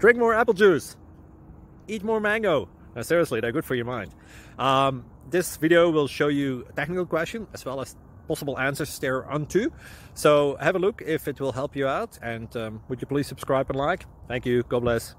drink more apple juice, eat more mango. No, seriously, they're good for your mind. This video will show you a technical question as well as possible answers thereunto. So have a look if it will help you out, and would you please subscribe and like? Thank you. God bless.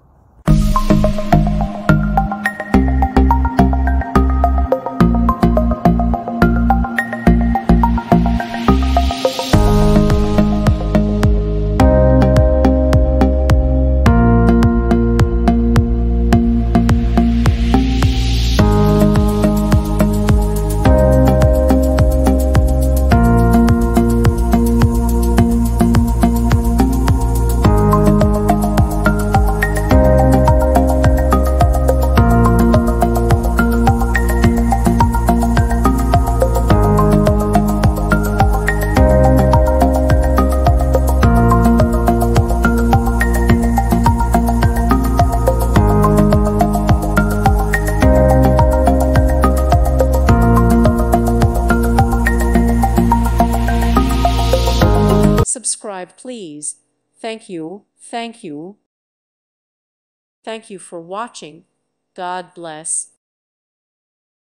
Subscribe, please. Thank you. Thank you. Thank you for watching. God bless.